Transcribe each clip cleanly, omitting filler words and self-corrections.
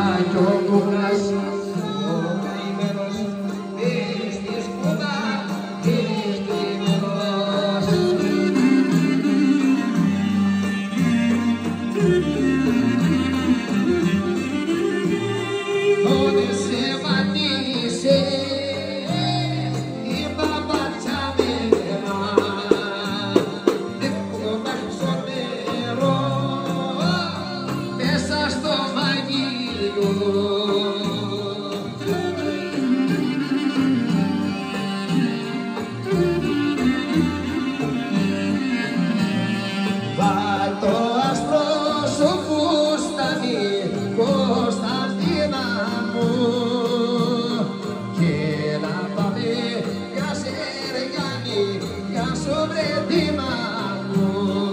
κι ο Λούκας, ο καημένος, στη σκούδα είναι κρυμμένος. Τότε σε πατήσε η παπάτσα μένα, δεκότα στο νερό, μέσα στο βαγίλιο. Βάλ' το άστρο σου φουστάνι, Κωνσταντίνα μου, και να πάμε για Σεργιάννη, για Σοβρετίνα μου.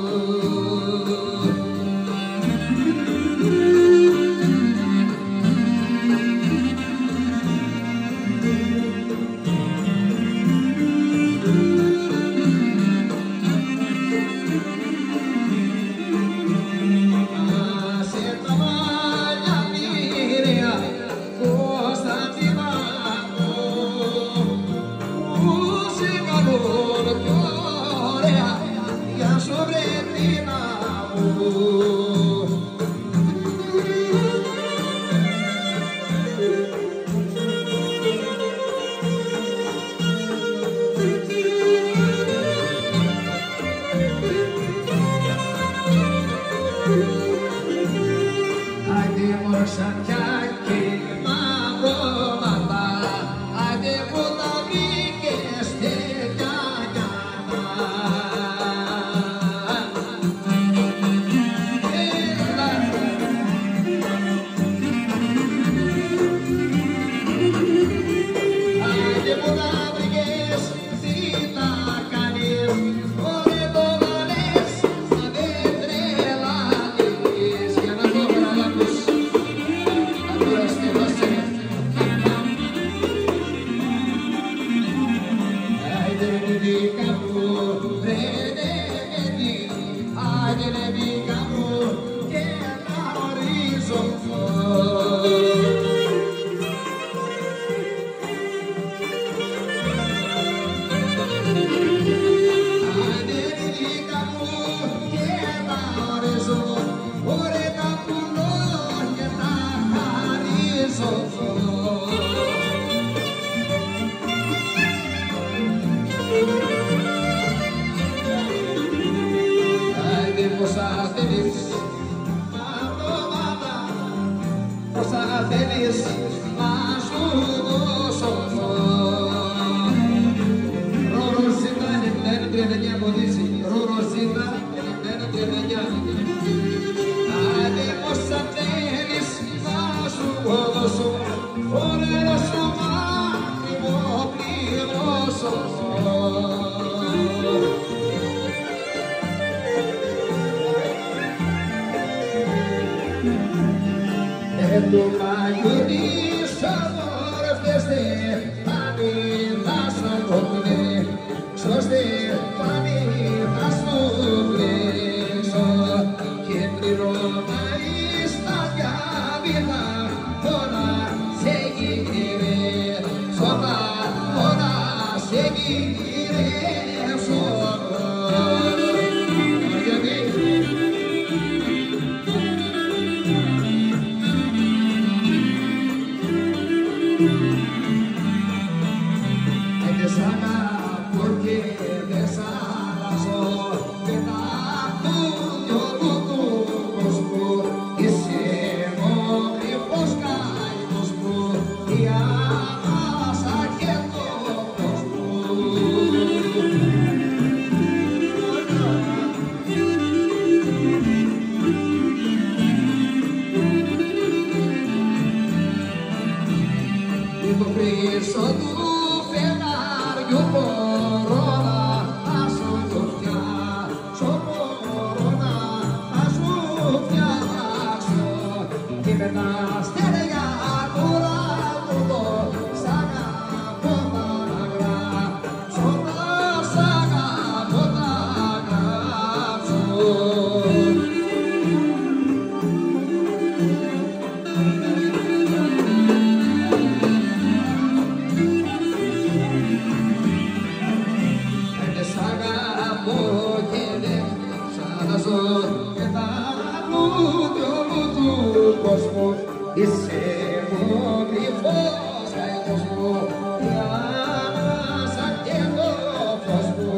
Άσε τα μαλλιά μοιραία, Κωνσταντίνα μου, που σε καλούν πιο ωραία, για Σοβρετίνα μου. Άντε μορσακιάκι, μαύρο μάτα, άντε που τα βρήκες τέτοια γιάνα. Άντε που τα βρήκες, τι τα κάνεις, ωρε το βάλες, μα δεν τρελάνεις. Για να το παραλάβεις, τώρα στη βάση. Άιντε ρε δίκα μου, ρε άιντε ρε δίκα μου, και να ορίζω. Άντε ρε δίκα μου, και να ορίζω, ωρε τα πουλώ και τα χαρίζω. Άντε πόσα θέλεις, μαυρομάτα, πόσα θέλεις να σου δώσω. Ροροσίτα 91-39 ποδήσει, Ροροσίτα 91-39. Άντε πόσα θέλεις να σου δώσω, ωραία σου μάτι μου πληρώσω. Το μαγιούνι σαν ορφτεστε, πάνι θα σου κόκκουνε, σώστε πάνι θα σου κλέξω, και πληρώμα εις τα διάβητα, τώρα σε γυρεύσω, τώρα σε γυρεύσω. Sana porque desalazo, que da tu yo tu κόσμο, είσαι μου κρυφός καημός μου, διάβασα και το φως μου.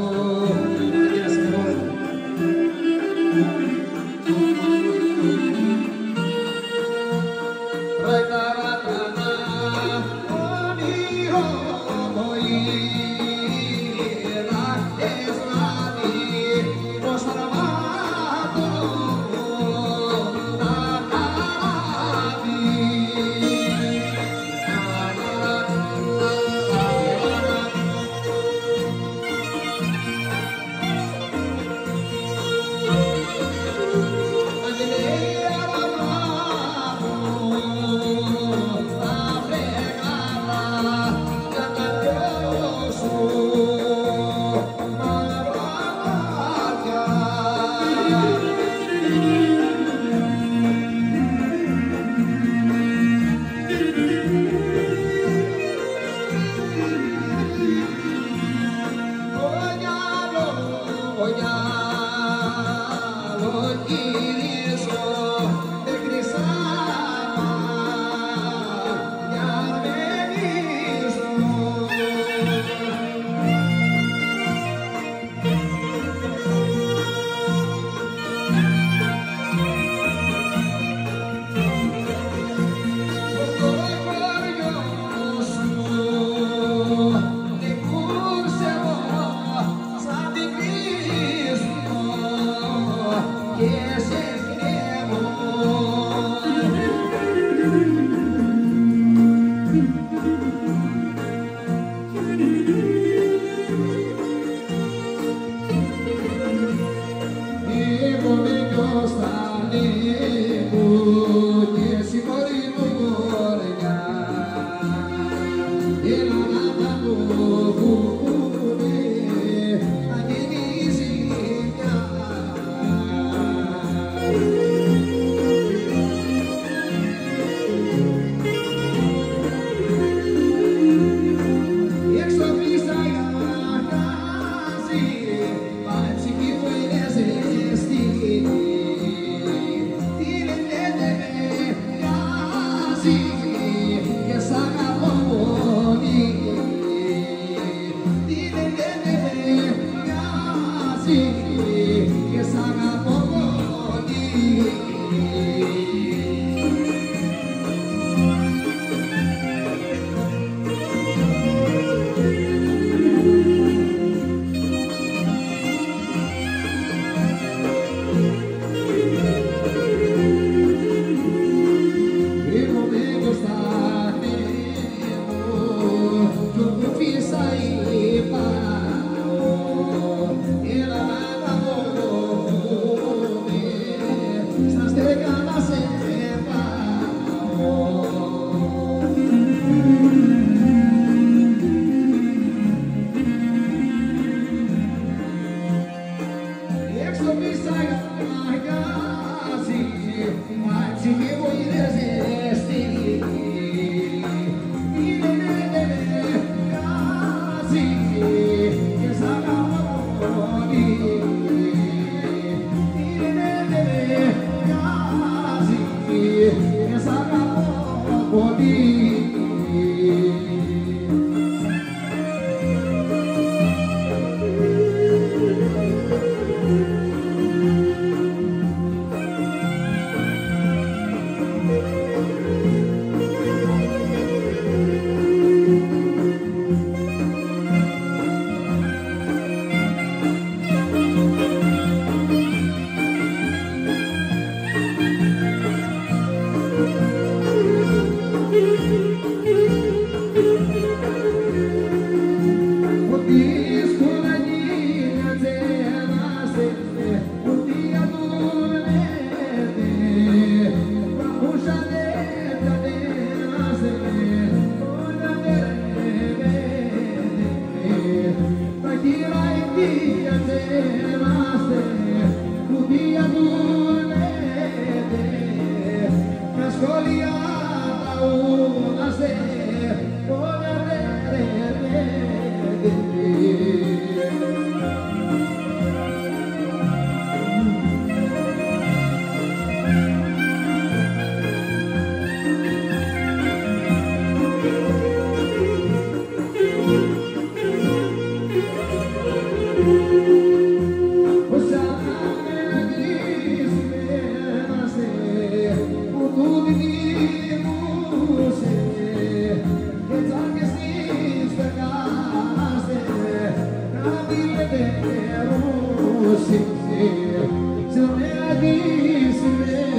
Deus, se me